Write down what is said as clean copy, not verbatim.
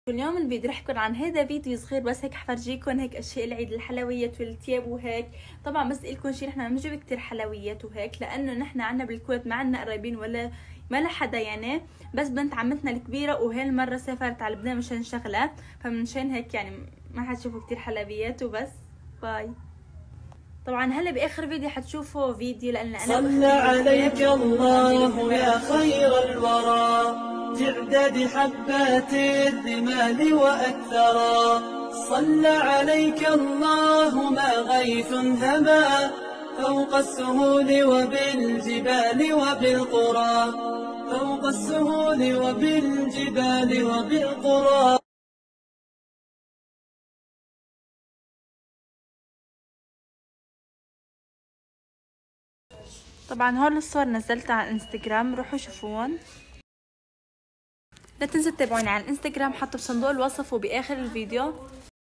اليوم الفيديو رح يكون عن هذا فيديو صغير بس هيك حفرجيكم هيك اشياء العيد، الحلويات والثياب وهيك. طبعا بس لكم شيء، نحن ما بنجيب كثير حلويات وهيك لانه نحن عنا بالكويت ما عنا قرايبين ولا ما لحدا يعني، بس بنت عمتنا الكبيره وهالمره سافرت على لبنان مشان شغله، فمنشان هيك يعني ما حتشوفوا كثير حلويات وبس. باي. طبعا هلا باخر فيديو حتشوفوا فيديو لان انا صلى عليك الله يا خير الورى تعداد حبات الرمال وأكثرا. صلى عليك الله ما غيث هما فوق السهول وبالجبال وبالقرى، فوق السهول وبالجبال وبالقرى. طبعا هول الصور نزلتها على الانستغرام، روحوا شوفوهم. لا تنسوا تتابعوني على الانستغرام، حطوا بصندوق الوصف وباخر الفيديو.